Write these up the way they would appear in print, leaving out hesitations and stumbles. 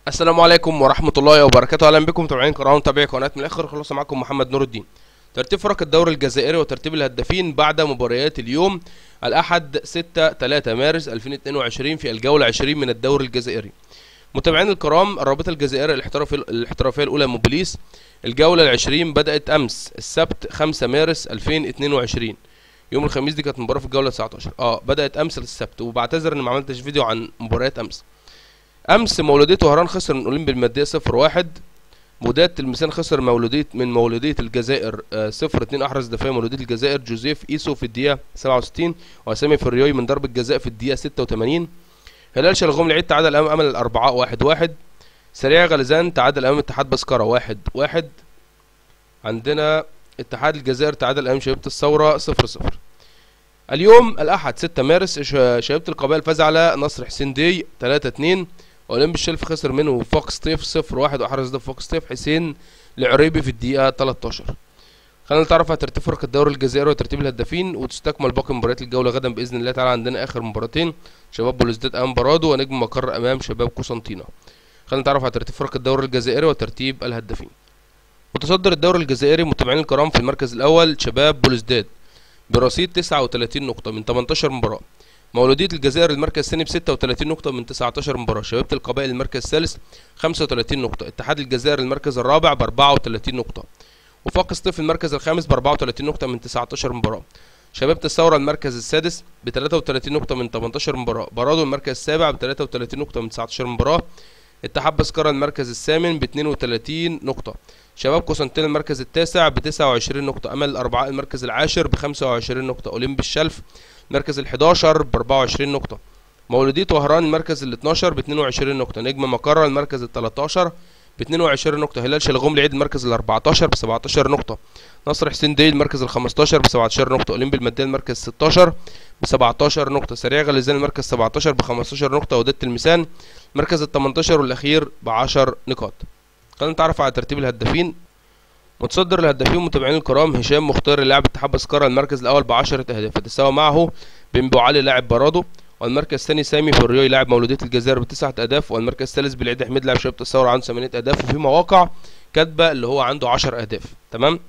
السلام عليكم ورحمة الله وبركاته. أهلا بكم متابعين كرام متابعي قناة من الآخر. خلاص معكم محمد نور الدين. ترتيب فرق الدوري الجزائري وترتيب الهدافين بعد مباريات اليوم الأحد 6/3 مارس 2022 في الجولة 20 من الدوري الجزائري. متابعين الكرام، الرابطة الجزائرية الاحترافية الأولى موبيليس، الجولة العشرين بدأت أمس السبت 5 مارس 2022. يوم الخميس دي كانت مباراة في الجولة 19. بدأت أمس السبت، وبعتذر إن ما عملتش فيديو عن مباريات أمس مولودية طهران خسر من أولمبي المادية 0-1. مودات تلمسان خسر من مولودية الجزائر 0-2. أحرز دفاع مولودية الجزائر جوزيف إيسو في الدقيقة 67، وسامي فريوي من ضربة جزاء في الدقيقة 86. هلال شلغوم العيد تعادل أمام أمل الأربعاء 1-1. سريع غلزان تعادل أمام اتحاد بسكرة 1-1. عندنا اتحاد الجزائر تعادل أمام شبيبة الثورة 0-0. اليوم الأحد 6 مارس شبيبة القبائل فاز على نصر حسين دي 3-2. اولمبي الشلف خسر منه وفاق سطيف 0-1، واحرز ده فاق سطيف حسين العريبي في الدقيقة 13. خلينا نتعرف على ترتيب فرق الدوري الجزائري وترتيب الهدافين، وتستكمل باقي مباريات الجولة غدا بإذن الله تعالى. عندنا آخر مباراتين، شباب بلوزداد أمام برادو، ونجم مقر أمام شباب قسنطينة. خلينا نتعرف على ترتيب فرق الدوري الجزائري وترتيب الهدافين. متصدر الدوري الجزائري متابعين الكرام في المركز الأول شباب بلوزداد برصيد 39 نقطة من 18 مباراة. مولودية الجزائر المركز الثاني ب 36 نقطة من 19 مباراة. شبيبة القبائل المركز الثالث 35 نقطة. اتحاد الجزائر المركز الرابع ب 34 نقطة. وفاق سطيف المركز الخامس ب 34 نقطة من 19 مباراة. شبيبة الثورة المركز السادس ب 33 نقطة من 18 مباراة. برادو المركز السابع ب 33 نقطة من 19 مباراة. اتحاد بسكرة المركز الثامن ب 32 نقطة. شباب قسنطينة المركز التاسع ب 29 نقطة. أمل الأربعاء المركز العاشر ب 25 نقطة. أولمبي الشلف المركز ال11 ب 24 نقطة. مولودية وهران المركز ال12 ب 22 نقطة. نجم مقرة المركز ال13 ب 22 نقطة. هلال شلغوم العيد المركز ال14 ب 17 نقطة. نصر حسين دي المركز ال15 ب 17 نقطة. أولمبي المادية المركز 16 ب 17 نقطة. سريع غلزان المركز 17 ب 15 نقطة. وداد تلمسان المركز ال18 والأخير ب 10 نقاط. خلينا نتعرف على ترتيب الهدافين. متصدر الهدافين متابعين الكرام هشام مختار لاعب اتحاد بسكرة المركز الاول ب 10 اهداف، يتساوى معه بن علي لاعب برادو. والمركز الثاني سامي فريوي لاعب مولودية الجزائر ب9 اهداف. والمركز الثالث بالعيد حميد لاعب شبيبة الثورة عنده 8 اهداف، وفي مواقع كاتبه اللي هو عنده 10 اهداف. تمام.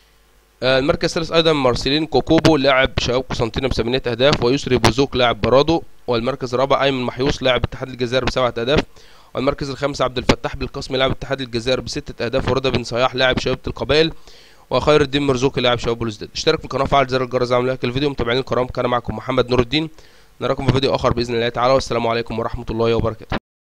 المركز الثالث ايضا مارسيلين كوكوبو لاعب شباب قسنطينة ب8 اهداف، ويسري بوزوك لاعب برادو. والمركز الرابع ايمن محيوص لاعب اتحاد الجزائر ب7 اهداف. والمركز الخامس عبد الفتاح بالقاسمي لاعب اتحاد الجزائر ب6 اهداف، ورضا بن صياح لاعب شبيبة القبائل، وخير الدين مرزوقي لاعب شباب بلوزداد. اشترك في القناه وفعل زر الجرس اعمل لايك الفيديو. متابعين الكرام كان معكم محمد نور الدين، نراكم في فيديو اخر باذن الله تعالى، والسلام عليكم ورحمه الله وبركاته.